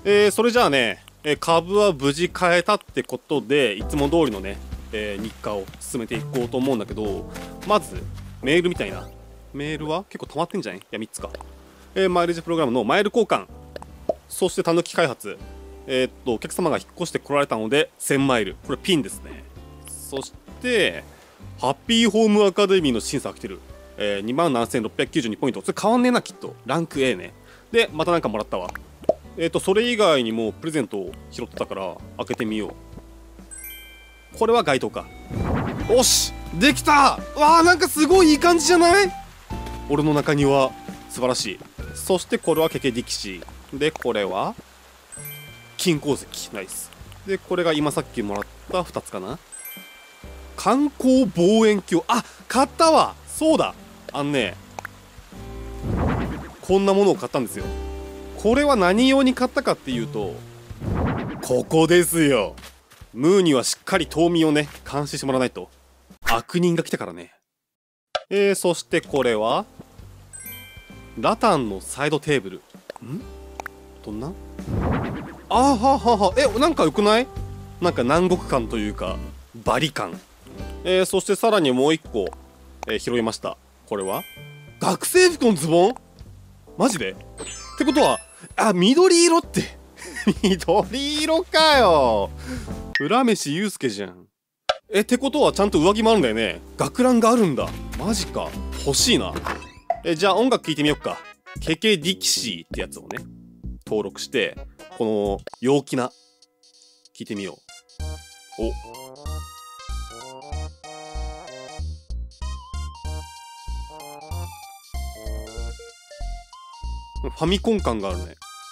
それじゃあね、株は無事買えたってことで、いつも通りのね、日課を進めていこうと思うんだけど、まずメールみたいな。メールは結構溜まってんじゃない？いや、3つか。マイレージプログラムのマイル交換、そしてたぬき開発、お客様が引っ越してこられたので1000マイル、これピンですね。そしてハッピーホームアカデミーの審査が来てる、27,692ポイント。それ変わんねえな、きっとランク A ね。でまたなんかもらったわ。それ以外にもプレゼントを拾ってたから開けてみよう。これは該当か。おし、できた。わあ、なんかすごいいい感じじゃない？俺の中には素晴らしい。そしてこれはケケ力士で、これは金鉱石、ナイス。でこれが今さっきもらった2つかな。観光望遠鏡、あ、買ったわ。そうだ、こんなものを買ったんですよ。これは何用に買ったかっていうと、ここですよ。ムーにはしっかり冬眠をね監視してもらわないと。悪人が来たからね。そしてこれはラタンのサイドテーブル。どんな、あーははは、なんかよくない？なんか南国感というかバリ感。そしてさらにもう一個、拾いました。これは学生服のズボン。マジで？ってことは、あ、緑色って緑色かよ。浦飯祐介じゃん。ってことはちゃんと上着もあるんだよね。学ランがあるんだ。マジか、欲しいな。じゃあ音楽聴いてみよっか。ケケディキシーってやつをね登録して、この陽気な聴いてみよう。お、ファミコン感があるね。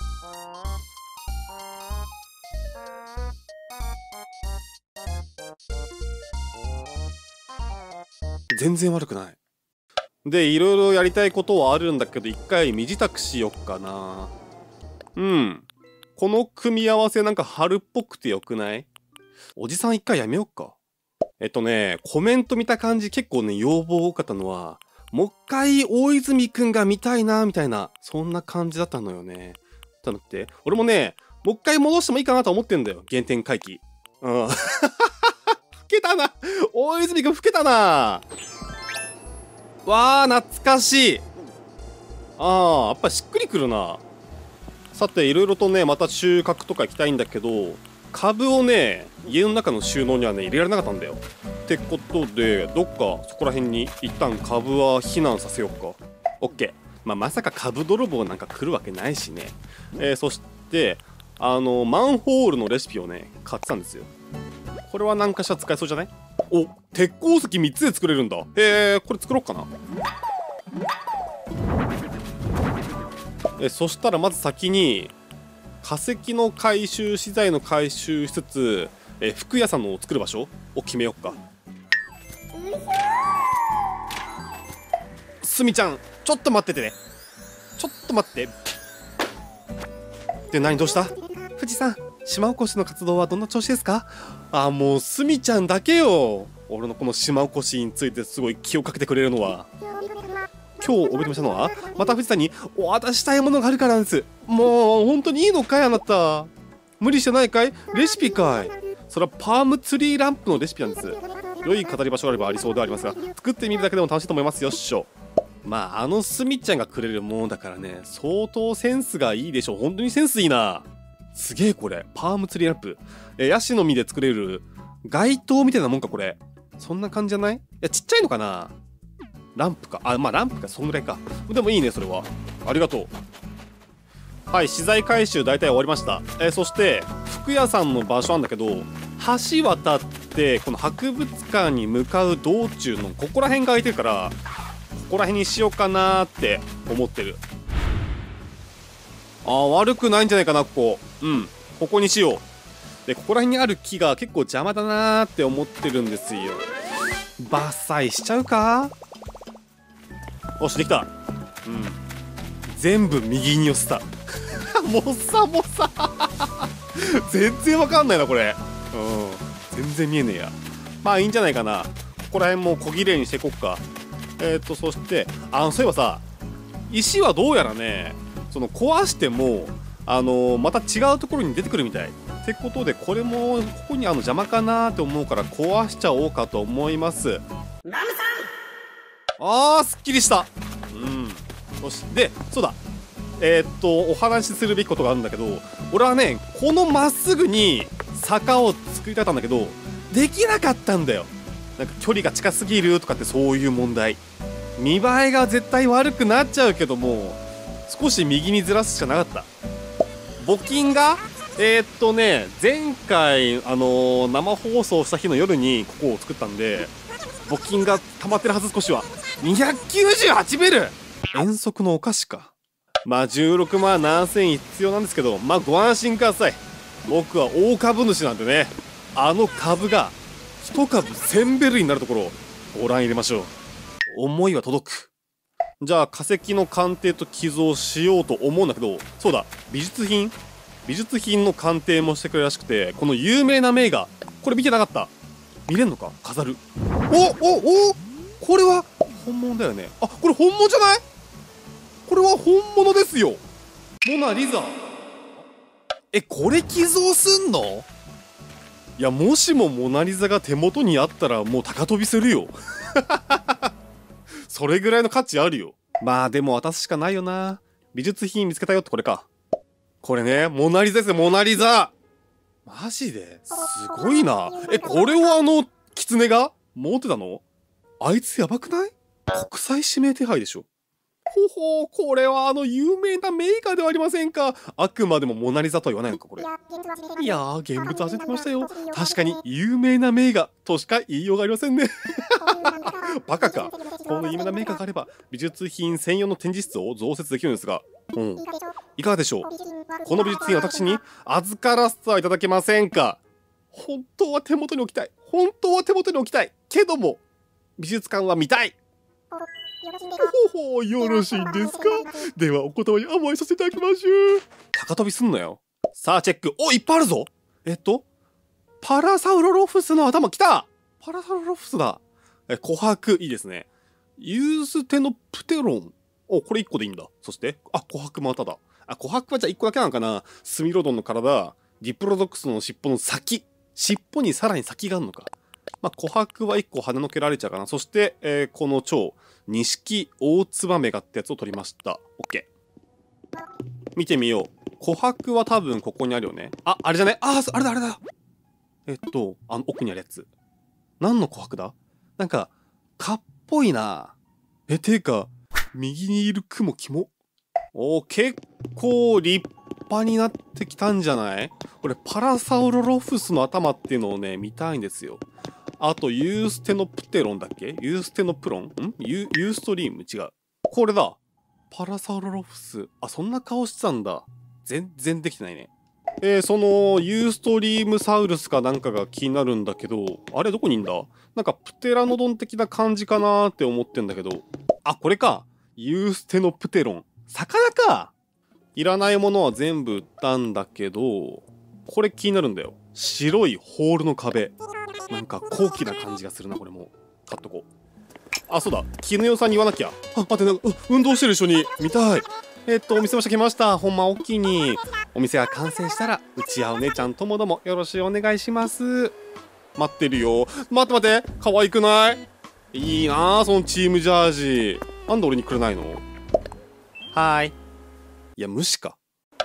全然悪くない。でいろいろやりたいことはあるんだけど、一回身支度しよっかな。この組み合わせなんか春っぽくてよくない？おじさん一回やめよっか。コメント見た感じ結構ね要望多かったのは、もう一回大泉くんが見たいなみたいな、そんな感じだったのよね。ちょっと待って、俺もねもう一回戻してもいいかなと思ってんだよ、原点回帰。老けたな、大泉くん老けたな。わあ、懐かしい。やっぱしっくりくるな。さていろいろとねまた収穫とか行きたいんだけど、株をね家の中の収納にはね入れられなかったんだよ。ってことでどっかそこら辺に一旦株は避難させようか。オッケー。まさか株泥棒なんか来るわけないしね。そしてマンホールのレシピをね買ってたんですよ。これは何かしら使えそうじゃない？お、鉄鉱石3つで作れるんだ。これ作ろうかな。そしたらまず先に化石の回収、資材の回収しつつ、服屋さんの作る場所を決めよっか。すみちゃんちょっと待っててね。ちょっと待って。で、何どうした？富士山、島おこしの活動はどんな調子ですか？もうすみちゃんだけよ。俺のこの島おこしについてすごい気をかけてくれるのは。今日おびとめしたのはまた富士山にお渡ししたいものがあるからなんです。もう本当にいいのかいあなた。無理してないかい？レシピかい？それはパームツリーランプのレシピなんです。良い語り場所があればありそうではありますが、作ってみるだけでも楽しいと思いますよっしょ。すみちゃんがくれるものだからね、相当センスがいいでしょ。本当にセンスいいな。すげえこれパームツリーランプ、ヤシの実で作れる街灯みたいなもんかこれ。そんな感じじゃない？いや、ちっちゃいのかな。ランプか。ランプか、そんぐらいか。でもいいねそれは。ありがとう。はい、資材回収大体終わりました。そして服屋さんの場所なんだけど、橋渡ってこの博物館に向かう道中のここら辺が空いてるから、ここら辺にしようかなーって思ってる。悪くないんじゃないかな、ここ。ここにしよう。でここら辺にある木が結構邪魔だなーって思ってるんですよ。伐採しちゃうか。よし、できた。全部右に寄せたもさもさ全然わかんないなこれ。全然見えねえや。いいんじゃないかな。ここら辺も小綺麗にしていこっか。そしてそういえばさ、石はどうやらね、その壊してもまた違うところに出てくるみたいってことで、これもここに邪魔かなって思うから壊しちゃおうかと思います。すっきりした。よし、でそうだ、お話しするべきことがあるんだけど、俺はねこのまっすぐに坂を作りたかったんだけどできなかったんだよ。なんか距離が近すぎるとかって、そういう問題。見栄えが絶対悪くなっちゃうけども、少し右にずらすしかなかった。募金が前回生放送した日の夜にここを作ったんで、募金が溜まってるはず。少しは298ベル。遠足のお菓子か。まあ16万7000必要なんですけど、まあご安心ください。僕は大株主なんでね、株が1株1000ベルになるところをご覧入れましょう。思いは届く。じゃあ化石の鑑定と寄贈しようと思うんだけど、そうだ、美術品の鑑定もしてくれるらしくて、この有名な名画、これ見てなかった。見れんのか、飾る。これは本物だよね。これ本物じゃない？これは本物ですよ。モナリザ。これ寄贈すんの？いや、もしもモナリザが手元にあったらもう高飛びするよ。それぐらいの価値あるよ。まあでも渡すしかないよな。美術品見つけたよってこれか。これね、モナリザですよ、モナリザ。マジですごいな。これをキツネが持ってたの？あいつやばくない？国際指名手配でしょ。これは有名な名画ではありませんか。あくまでもモナリザとは言わないのか、これ。いやー、現物忘れてましたよ。確かに有名な名画としか言いようがありませんね。バカか。この有名な名画があれば美術品専用の展示室を増設できるんですが、いかがでしょう。この美術品私に預からせてはいただけませんか。本当は手元に置きたいけども美術館は見たい。よろしいんですか。ではお言葉に甘えさせていただきましょう。高飛びすんなよ。さあチェック。いっぱいあるぞ。パラサウロロフスの頭きた。パラサウロロフスだ。琥珀いいですね。ユーステノプテロン。これ1個でいいんだ。そして琥珀まただ。琥珀はじゃあ1個だけなのかな。スミロドンの体、ディプロドックスの尻尾の先、尻尾にさらに先があるのか。まあ琥珀は1個跳ねのけられちゃうかな。そして、この蝶錦オオツバメガってやつを取りました。 OK。 見てみよう。琥珀は多分ここにあるよね。あれじゃね。あれだ。奥にあるやつ。何の琥珀だ。なんか蚊っぽいな。ていうか右にいる雲キモ。結構立派になってきたんじゃない。これパラサウロロフスの頭っていうのをね見たいんですよ。あとユーステノプテロンだっけ。ユーステノプロンユーストリーム違う。これだ。パラサウロロフス。そんな顔してたんだ。全然できてないね。そのユーストリームサウルスかなんかが気になるんだけど、あれどこにいんだ。なんかプテラノドン的な感じかなーって思ってんだけど、これか。ユーステノプテロン。魚か。いらないものは全部売ったんだけど、これ気になるんだよ。白いホールの壁。なんか高貴な感じがするな。これも買っとこう。そうだ、絹代さんに言わなきゃ。待って、運動してる一緒に見たい。お店もしてきました。ほんまおっきいに。お店が完成したらうちやお姉ちゃんともどもよろしくお願いします。待ってるよ。待って可愛くない？いいなあ、そのチームジャージ。なんで俺にくれないの？はーい。いや、無視か。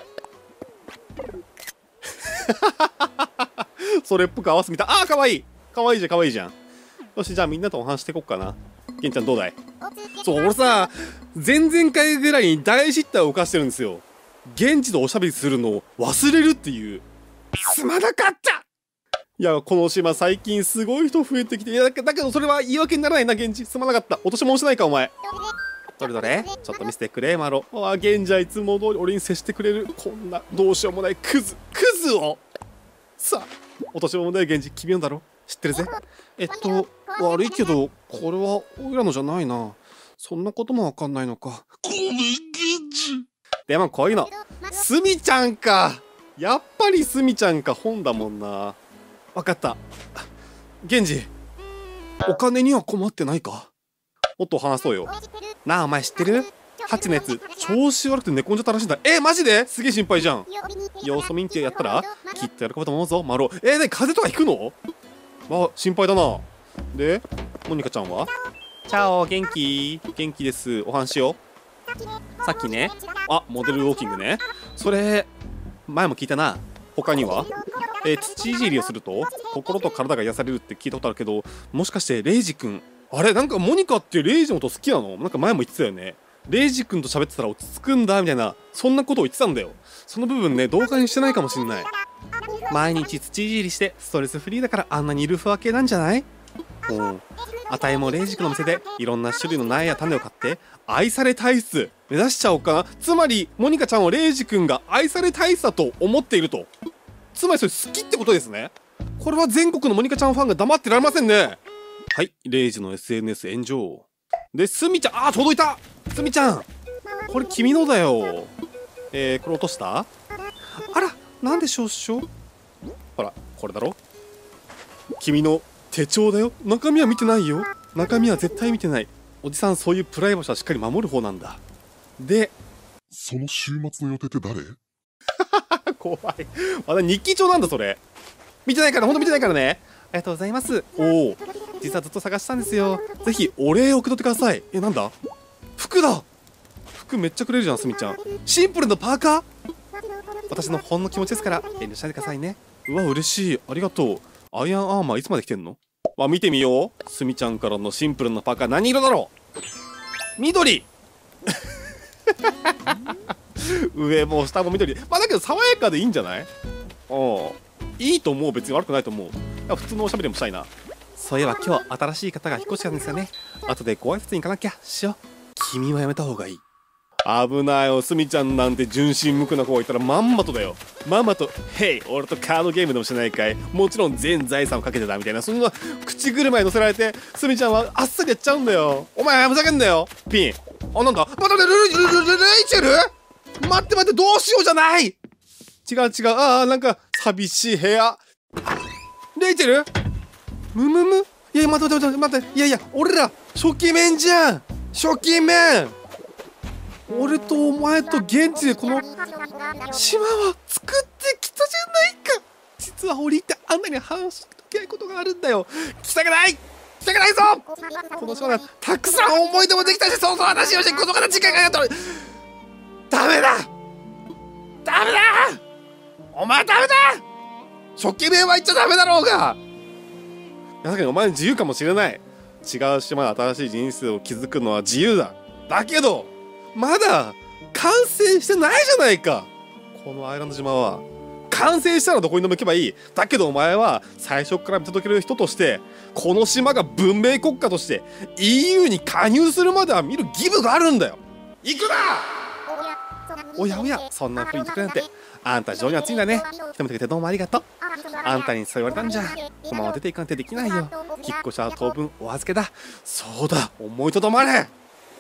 それっぽく合わせてみた。かわいいじゃん。よし、じゃあみんなとお話していこっかな。ケンちゃんどうだい？そう、俺さ、前々回ぐらいに大失態を犯してるんですよ。現地でおしゃべりするのを忘れるっていう。すまなかった。いや、この島最近すごい人増えてきて、だけどそれは言い訳にならないな。現地すまなかった。落とし物してないかお前。どれちょっと見せてくれマロ。現地はいつも通り俺に接してくれる。こんなどうしようもないクズをさあ、落とし物だよ現地。君のだろ、知ってるぜ。悪いけどこれはオイラのじゃないな。そんなこともわかんないのか。ごめん現地。でもこういうのスミちゃんか。やっぱりスミちゃんか。本だもんな。わかった。源氏、お金には困ってないか。もっと話そうよ。なあ、お前知ってる？ ハチのやつ調子悪くて寝込んじゃったらしいんだ。マジですげえ心配じゃん。様子見んってやったらきっと喜ぶと思うぞマロ。風邪とかひくの？心配だな。でモニカちゃんは？チャオ、元気です。お話しよう。さっきね、モデルウォーキングね。それ前も聞いたな。他には土いじりをすると心と体が癒されるって聞いたことあるけど、もしかしてレイジ君、あれなんかモニカってレイジのこと好きなの？なんか前も言ってたよね。レイジ君と喋ってたら落ち着くんだみたいな、そんなことを言ってたんだよ。その部分ね、動画にしてないかもしんない。毎日土いじりしてストレスフリーだからあんなにルフわけなんじゃない？あたいもレイジ君の店でいろんな種類の苗や種を買って愛され体質目指しちゃおうかな。つまりモニカちゃんをレイジ君が愛され体質だと思っていると。つまりそれ好きってことですね。これは全国のモニカちゃんファンが黙ってられませんね。はい、レイジの SNS 炎上で、スミちゃん、届いた。スミちゃん、これ君のだよ。これ落とした？あら、なんでしょうしょう。ほらこれだろ、君の手帳だよ。中身は見てないよ。中身は絶対見てない。おじさんそういうプライバシーはしっかり守る方なんだ。でその週末の予定って誰？ 怖い。まだ日記帳なんだそれ。見てないから、ほんと見てないからね。ありがとうございます。実はずっと探したんですよ。ぜひお礼送っとってください。なんだ、服だ。服めっちゃくれるじゃんスミちゃん。シンプルなパーカー。私のほんの気持ちですから遠慮しないでくださいね。うわ嬉しい、ありがとう。アイアンアーマーいつまで来てんの？見てみよう。スミちゃんからのシンプルなパーカー、何色だろう？緑上も下も緑。だけど爽やかでいいんじゃない？いいと思う。別に悪くないと思う。普通のおしゃべりもしたいな。そういえば今日新しい方が引っ越してきたんですよね。後でご挨拶に行かなきゃしよう。君はやめた方がいい。危ないよ。スミちゃんなんて純真無垢な子がいたらまんまとだよ。まんまと「ヘイ俺とカードゲームでもしないかい、もちろん全財産をかけてた」みたいな、そんな口車に乗せられてスミちゃんはあっさりやっちゃうんだよ。お前ふざけんなよピン。なんだ、またレイチェル。待ってどうしようじゃない。違う。なんか寂しい部屋。レイチェル、いや待って、いや俺ら初期面じゃん。初期面。俺とお前と現地でこの島は作ってきたじゃないか。実は折り入ってあんなに話しときたいことがあるんだよ。来たくないぞ。この島はたくさん思い出もできたし、その話をしてこの方時間がかかった。ダメだお前ダメだ。初期面は言っちゃダメだろうが。確かにお前自由かもしれない。違う島で新しい人生を築くのは自由だ。だけどまだ完成してないじゃないか。このアイランド島は完成したらどこにでも行けばいい。だけどお前は最初から見届ける人として、この島が文明国家として EU に加入するまでは見る義務があるんだよ。行くな。おやそんな風に言ってくれなんて。あんた非常に熱いんだね。一目でてどうもありがとう。あんたにそう言われたんじゃこのまま出ていかなんてできないよ。引っ越しは当分お預けだ。そうだ、思いとどまれ。も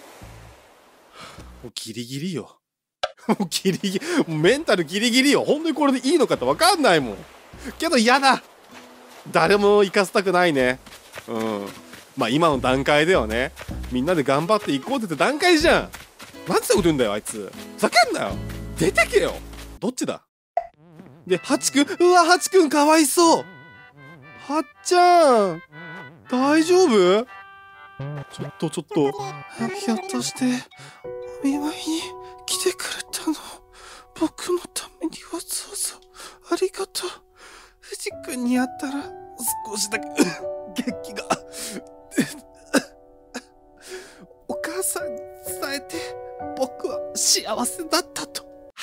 うギリギリよ。メンタルギリギリよ。本当にこれでいいのかって分かんないもん。けど嫌だ。誰も行かせたくないね。今の段階ではね、みんなで頑張っていこうって言って段階じゃん。なんてこと言うんだよあいつ。ふざけんなよ。出てけよ。どっちだ。でハチくん、ハチくんかわいそう。はっちゃん大丈夫？ちょっとひょっとしてお見舞いに来てくれたの？僕のためにわざわざありがとう。藤君に会ったら少しだけ元気がお母さんに伝えて、僕は幸せだったと。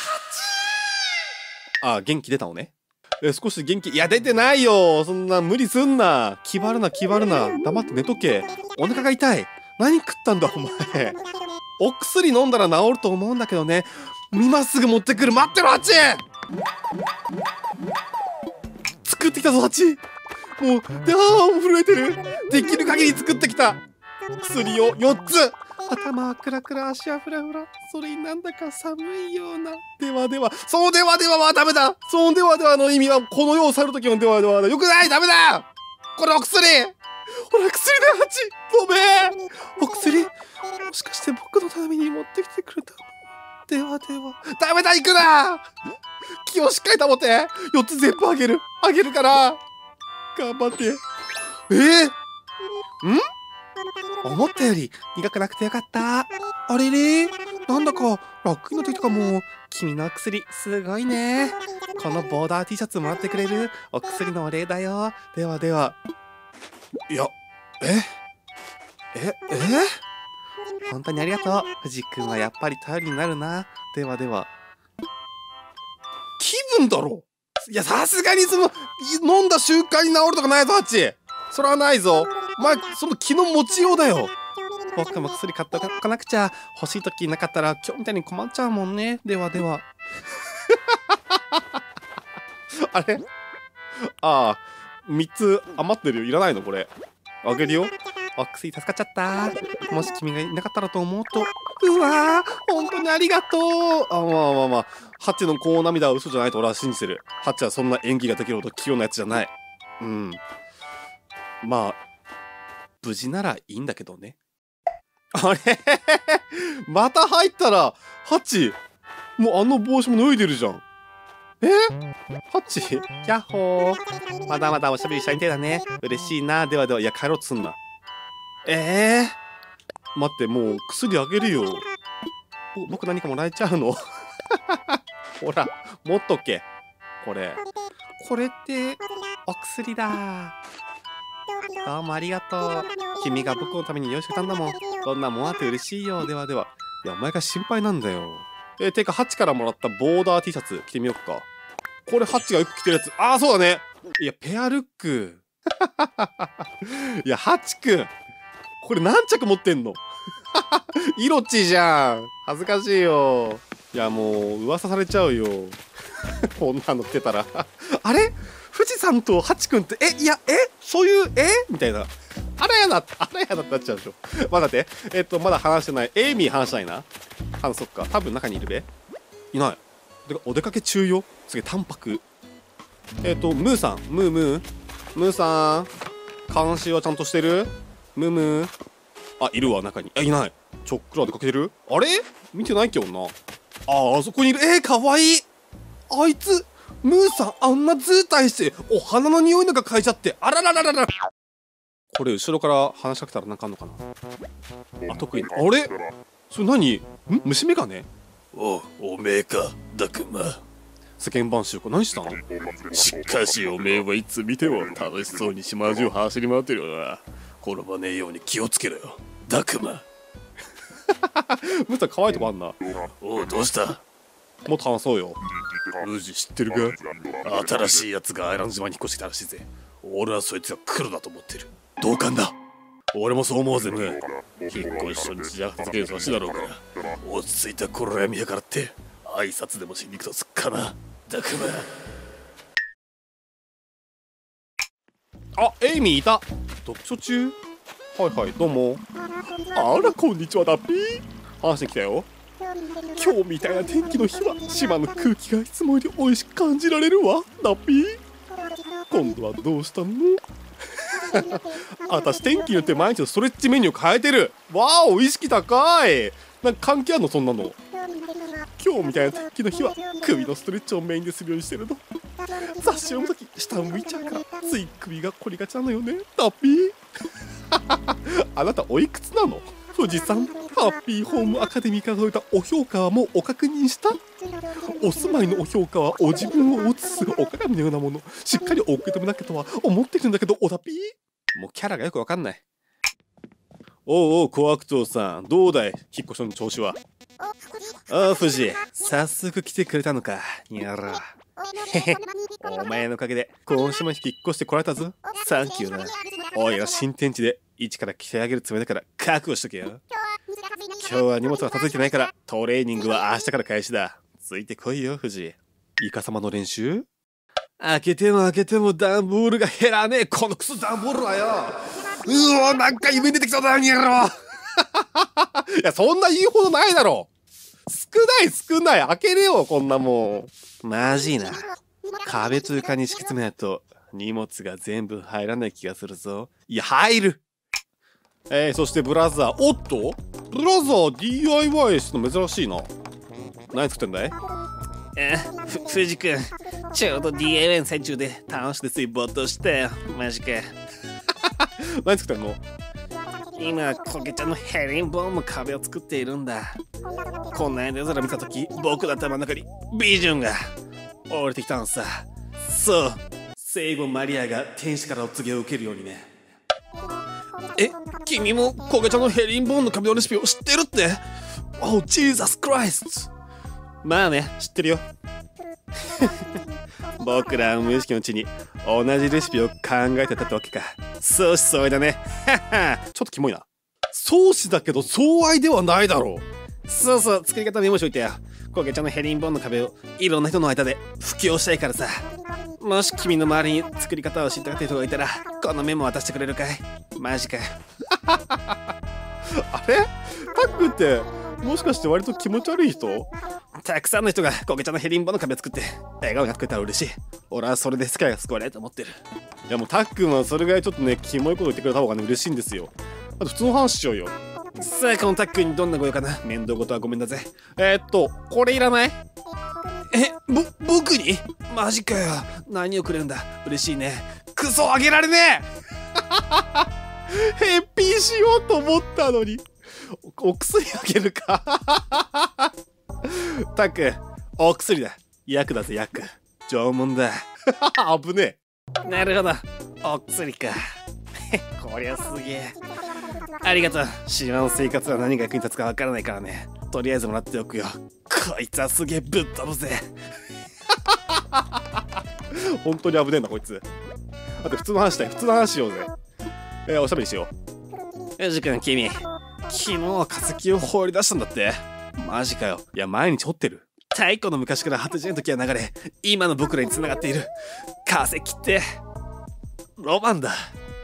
元気出たのね。少し元気。いや出てないよ。そんな無理すんな。気張るな。黙って寝とけ。お腹が痛い。何食ったんだお前。お薬飲んだら治ると思うんだけどね。今すぐ持ってくる。待ってろハチ。作ってきたぞハチ。もう震えてる。できる限り作ってきた薬を4つ。頭はクラクラ、足はフラフラ。それになんだか寒いような。そのでははダメだ。そのではの意味はこの世を去る時のではだ。よくない。ダメだ。これお薬。 ほら、薬だよ、ハチ。ごめん。お薬、もしかして僕のために持ってきてくれたの？ではでは。ダメだ、行くな。気をしっかり保て。4つ全部あげるから。頑張って。思ったより苦くなくてよかった。あれれ、なんだか楽になってきたかも。君の薬すごいね。このボーダー T シャツもらってくれる？お薬のお礼だよ。ではでは。いや、本当にありがとう。藤君はやっぱり頼りになるな。ではでは。気分だろ。いや、さすがに飲んだ瞬間に治るとかないぞ、ハチ。それはないぞ。お前、その気の持ちようだよ。僕も薬買っておかなくちゃ。欲しい時なかったら今日みたいに困っちゃうもんね。ではでは。あれ、ああ、3つ余ってるよ。いらないのこれ。あげるよ。お薬助かっちゃった。もし君がいなかったらと思うと、うわー、本当にありがとう。まあ。ハチのこう涙は嘘じゃないと俺は信じてる。ハチはそんな演技ができるほど器用なやつじゃない。まあ、無事ならいいんだけどね。あれまた入ったら、ハチ、もうあの帽子も脱いでるじゃん。ハチ、キャッホー。まだまだおしゃべりしたいんだね。嬉しいな。ではでは、いや、帰ろうとすんな。待って、もう薬あげるよ。僕何かもらえちゃうの？ほら、持っとけ。これってお薬だ。どうもありがとう。君が僕のために用意してたんだもん。こんなもんあって嬉しいよ。ではでは。いや、お前が心配なんだよ。てか、ハチからもらったボーダー T シャツ着てみよっか。これハチがよく着てるやつ。ああ、そうだね。いや、ペアルック。いや、ハチくん。これ何着持ってんの？イロチじゃん。恥ずかしいよ。いや、もう噂されちゃうよ。こんなの着てたら。あれ？富士山とハチくんって、そういう、みたいな。あらやだってなっちゃうでしょ。まだ待って。まだ話してない。エイミー話したいな。そっか。多分中にいるべ。いない。お出かけ中よ。すげえ淡白。ムーさん。ムーさん。監視はちゃんとしてる？ムー。あ、いるわ、中に。いない。ちょっくら出かけてる？あれ？見てないけどな。あそこにいる。かわいい。あいつ、ムーさん、あんな図体して、お花の匂いなんか嗅いじゃって、あららららら。これ、後ろから話しかけたらなんかあんのかな？あ、得意。あれ？それ何？虫眼鏡？ おめえか、ダクマ。 世間話か何したの？ しかしおめえはいつ見ても楽しそうに島中走り回ってるよな。転ばねえように気をつけろよ、ダクマ。 ムーさん可愛いとこあんな。 どうした？ もっと話そうよ。 ウジ知ってるか？新しいやつがアイランド島に引っ越してきたらしいぜ。俺はそいつが黒だと思ってる。同感だ。俺もそう思うぜ、ムー。引っ越し初日じゃ片付ける差しだろうから、落ち着いた頃やみやからって挨拶でもしに行くとすっかな、ダクマ。あ、エイミーいた。読書中？はい、どうも。あら、こんにちは、ダッピー。話してきたよ。今日みたいな天気の日は島の空気がいつもより美味しく感じられるわ、ダッピー。今度はどうしたの？私天気によって毎日のストレッチメニュー変えてる。わお、意識高い。なんか関係あんのそんなの？今日みたいな天気の日は首のストレッチをメインでするようにしてるの。雑誌を読むとき下を向いちゃうからつい首が凝りがちなのよね、ダッピー。あなたおいくつなの？富士山ハッピーホームアカデミーから届いたお評価はもうお確認した？お住まいのお評価はお自分を映すお鏡のようなもの。しっかりお受け止めなきゃとは思ってるんだけど、おだぴー。もうキャラがよくわかんない。おう、小悪党さん、どうだい、引っ越しの調子は。富士、早速来てくれたのか。やら。へへ、お前のおかげで今週も引っ越してこられたぞ。サンキューな。おいら新天地で一から鍛え上げるつもりだから覚悟しとけよ。今日は荷物が届いてないからトレーニングは明日から開始だ。ついてこいよ、富士。イカ様の練習？開けても段ボールが減らねえ。このクソ段ボールはよ。なんか夢に出てきそうだな、にやろ。いや、そんな言うほどないだろ。少ない。開けれよ、こんなもん。マジな。壁と床に敷き詰めないと荷物が全部入らない気がするぞ。いや、入る。そしてブラザー。おっとブラザー DIY するの珍しいな。何作ってんだい？ 藤君、ちょうど DIY の最中で楽しくてつい没頭したよ。マジか。 何作ってんの？ 今、コケちゃんのヘリンボーンの壁を作っているんだ。こんな夜空見たとき、僕の頭の中にビジョンが降りてきたのさ。そう、聖母マリアが天使からお告げを受けるようにね。君もコケちゃんのヘリンボーンの壁のレシピを知ってるって？ Oh, Jesus Christ! まあね、知ってるよ。僕らは無意識のうちに同じレシピを考えてたってわけか。相思相愛だね。 ちょっとキモいな。相思だけど相愛ではないだろう。 そうそう、作り方メモしといてよ。コケちゃんのヘリンボーンの壁をいろんな人の間で布教したいからさ。もし君の周りに作り方を知ったかって人がいたら、このメモ渡してくれるかい？マジか。 あれ？タックってもしかして割と気持ち悪い人？ たくさんの人がコケちゃんのヘリンボーンの壁を作って笑顔になってくれたら嬉しい。俺はそれで世界が救われると思ってる。 いやもうタックンはそれぐらいちょっとね、キモいこと言ってくれた方がね、嬉しいんですよ。あと普通の話しようよ。 さあ、このタックンにどんなご用かな。面倒事はごめんだぜ。これいらない？僕に？マジかよ。何をくれるんだ。嬉しいね。クソあげられねえ。返品しようと思ったのに。お薬あげるか。タックン、お薬だ。薬だぜ、薬。縄文だ。危ねえ。なるほど。お薬か。こりゃすげえ。ありがとう。島の生活は何が役に立つかわからないからね。とりあえずもらっておくよ。こいつはすげえぶっ飛ぶぜ。 本当に危ねえなこいつ。だって普通の話だよ。普通の話しようぜ。おしゃべりしよう。よじくん、君昨日は化石を放り出したんだって。マジかよ。 いや毎日掘ってる。 太古の昔から果てしない時は流れ、今の僕らに繋がっている化石ってロマンだ。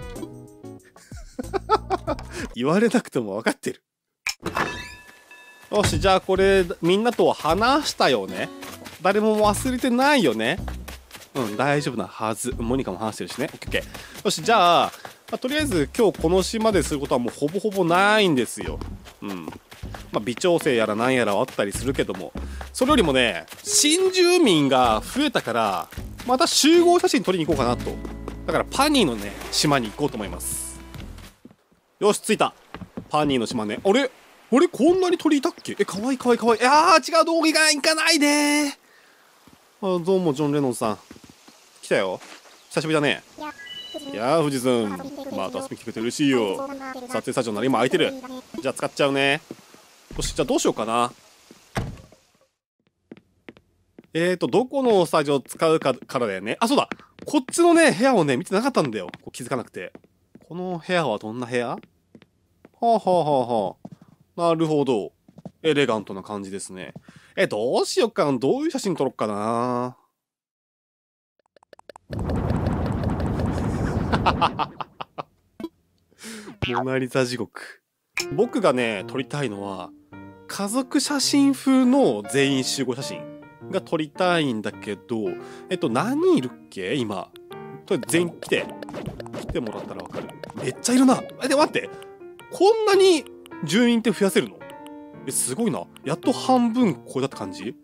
言われなくても分かってる。よし、じゃあこれみんなと話したよね。誰も忘れてないよね。大丈夫なはず。モニカも話してるしね。オッケーオッケー。よし、じゃあ、とりあえず今日この島ですることはもうほぼほぼないんですよ。微調整やらなんやらはあったりするけども、それよりもね、新住民が増えたからまた集合写真撮りに行こうかなと。だからパニーのね島に行こうと思います。よし、着いた。パニーの島ね。あれこんなに鳥いたっけ？かわいいかわいいかわいい。違う、道着が行かないで。どうもジョン・レノンさん来たよ。久しぶりだね。いやー、富士さんまた遊びに来てくれて嬉しいよ。撮影スタジオなら今空いてる。じゃあ使っちゃうね。よし、じゃあどうしようかな。どこのスタジオ使うかからだよね。そうだ、こっちのね部屋をね見てなかったんだよ。気づかなくて。この部屋はどんな部屋？はあはあはあはあ。なるほど。エレガントな感じですね。どうしよっかな。どういう写真撮ろっかな。モナリザ地獄。僕がね撮りたいのは家族写真風の全員集合写真が撮りたいんだけど、何人いるっけ今。とりあえず全員来てもらったらわかる。めっちゃいるな。で待って、こんなに住人って増やせるの？すごいな。やっと半分超えたって感じ。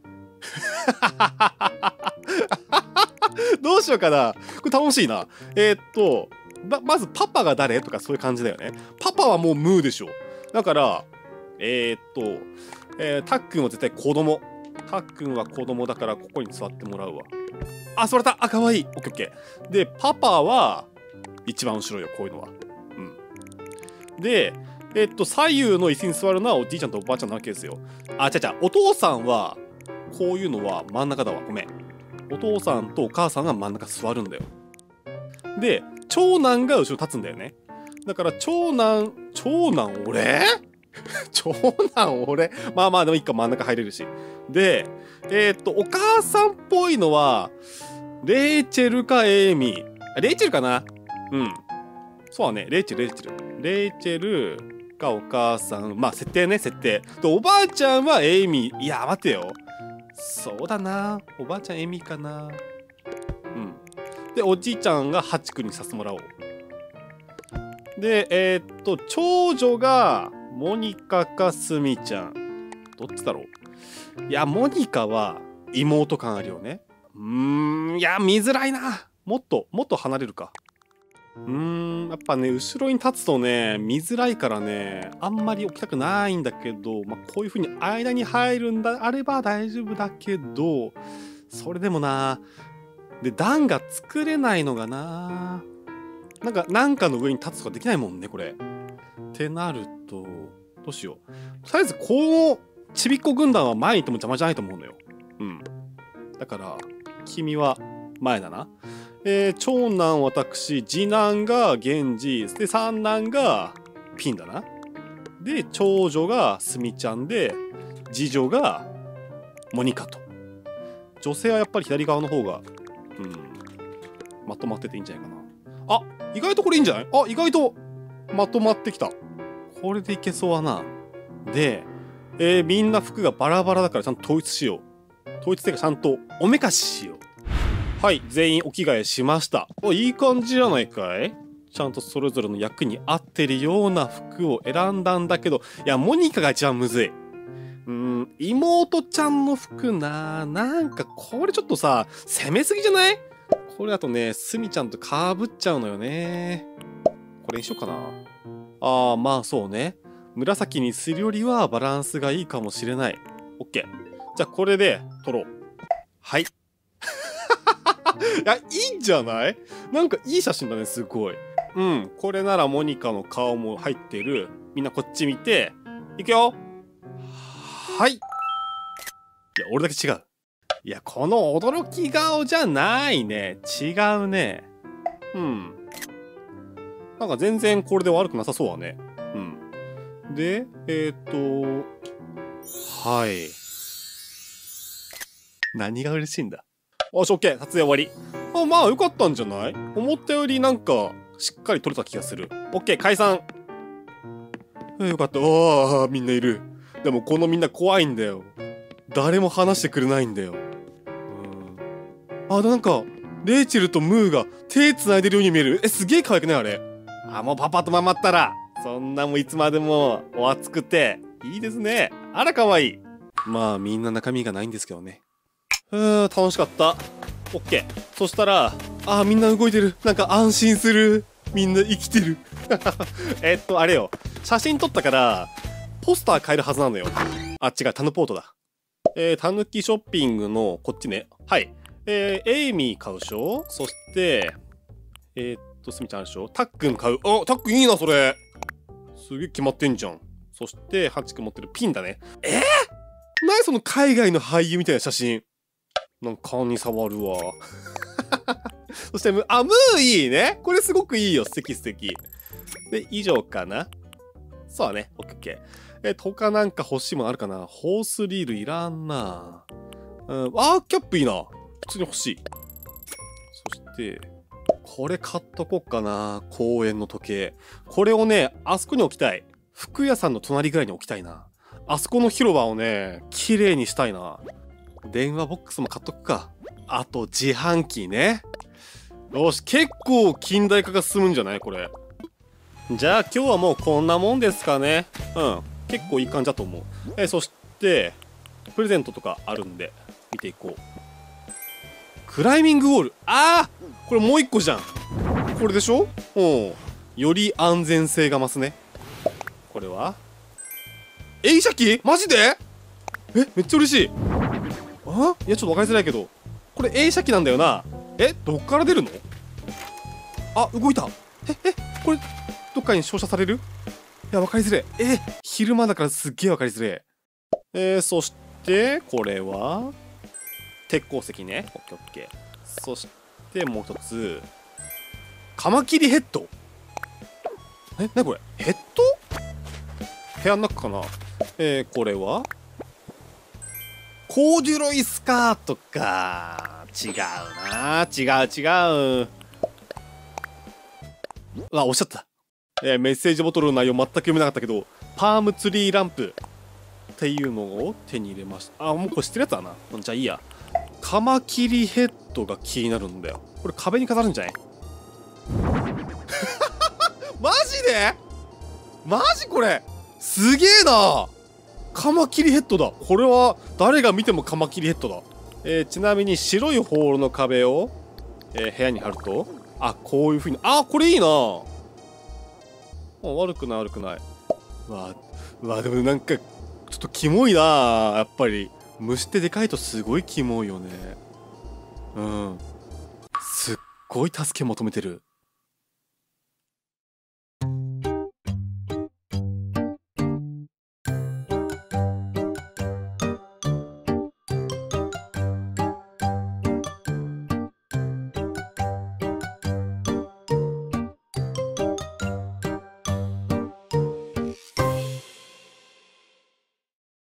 どうしようかな。これ楽しいな。まずパパが誰とかそういう感じだよね。パパはもうムーでしょ。だからタックンは絶対子供。タックンは子供だからここに座ってもらうわ。座れた。かわいい。オッケーオッケー。でパパは一番後ろよ、こういうのは。で左右の椅子に座るのはおじいちゃんとおばあちゃんなわけですよ。お父さんはこういうのは真ん中だわ。ごめん。お父さんとお母さんが真ん中座るんだよ。で長男が後ろ立つんだよね。だから長男俺長男俺まあでもいいか、真ん中入れるし。でお母さんっぽいのはレイチェルかエイミー。レイチェルかな。そうだね、レイチェルがお母さん。設定ね、設定でおばあちゃんはエイミー。いや待てよ、そうだな、おばあちゃんエイミーかな。 でおじいちゃんがハチ君にさせてもらおう。で長女がモニカかスミちゃん、どっちだろう。いやモニカは妹感あるよね。いや見づらいな。もっと離れるか。やっぱね後ろに立つとね見づらいからねあんまり置きたくないんだけど、こういう風に間に入るんだあれば大丈夫だけど、それでもな。で段が作れないのがな、なんかの上に立つとかできないもんねこれ。ってなるとどうしよう。とりあえずこのちびっこ軍団は前に行っても邪魔じゃないと思うのよ。だから君は前だな。長男私、次男が源氏で三男がピンだな。で長女がスミちゃんで次女がモニカと。女性はやっぱり左側の方がまとまってていいんじゃないかな。あ、意外とこれいいんじゃない？あ、意外とまとまってきた。これでいけそうだな。で、みんな服がバラバラだからちゃんと統一しよう。統一っていうかちゃんとおめかししよう。はい、全員お着替えしました。いい感じじゃないかい？ちゃんとそれぞれの役に合ってるような服を選んだんだけど、いやモニカが一番むずい。妹ちゃんの服なんかこれちょっとさ攻めすぎじゃない？これだとねスミちゃんとかぶっちゃうのよね。これにしようかな。まあそうね、紫にするよりはバランスがいいかもしれない。 OK、 じゃあこれで撮ろう。はいいやいいんじゃない？なんかいい写真だねすごい。これならモニカの顔も入ってる。みんなこっち見ていくよ。はい。いや俺だけ違う。いやこの驚き顔じゃないね。違うね。なんか全然これで悪くなさそうはね。ではい。何が嬉しいんだ。よし OK、 撮影終わり。まあよかったんじゃない？思ったよりなんかしっかり撮れた気がする。 OK 解散。よかった。みんないる。でもこのみんな怖いんだよ。誰も話してくれないんだよ。なんかレイチェルとムーが手繋いでるように見える。すげえ可愛くないあれ。もうパパとママったらそんなもいつまでもお熱くていいですね。あら可愛い。まあみんな中身がないんですけどね。楽しかった。 OK。 そしたらみんな動いてる。なんか安心する。みんな生きてるあれよ、写真撮ったからポスター買えるはずなのよ。違う、タヌポートだ。タヌキショッピングのこっちね。はい。エイミー買うでしょ。そしてスミちゃんあるでしょ。タックン買う。タックンいいなそれ。すげえ決まってんじゃん。そしてハチ君持ってるピンだね。何その海外の俳優みたいな写真。なんか顔に触るわそしてムーいいね。これすごくいいよ。素敵素敵。で以上かな。そうだね。オッケー。他なんか欲しいものあるかな。ホースリールいらんな。キャップいいな。普通に欲しい。そしてこれ買っとこっかな。公園の時計。これをねあそこに置きたい。服屋さんの隣ぐらいに置きたいな。あそこの広場をね綺麗にしたいな。電話ボックスも買っとくか。あと自販機ね。よし、結構近代化が進むんじゃないこれ。じゃあ今日はもうこんなもんですかね。結構いい感じだと思う。そしてプレゼントとかあるんで見ていこう。クライミングウォール。これもう一個じゃん。これでしょ。より安全性が増すね。これは映写機？マジで？めっちゃ嬉しい。いやちょっと分かりづらいけどこれ映写機なんだよな。どっから出るの？動いた。これどっかに照射される？いや分かりづれえ。昼間だからすっげえ分かりづれそしてこれは鉄鉱石ね。オッケーオッケー。そしてもう一つカマキリヘッド。何これ？ヘッド？部屋の中かな。これはコーデュロイスカートか。違うな。違う。おっしゃった。メッセージボトルの内容全く読めなかったけど、パームツリーランプっていうのを手に入れました。もうこれ知ってるやつだな。じゃあいいや。カマキリヘッドが気になるんだよ。 これ壁に飾るんじゃない？マジで？マジこれすげえな。カマキリヘッドだ。これは誰が見てもカマキリヘッドだ。ちなみに白いホールの壁を、部屋に貼ると、あ、こういう風に、あ、これいいな。悪くない悪くない。でもなんかちょっとキモいな。やっぱり虫ってでかいとすごいキモいよね。うん、すっごい助け求めてる。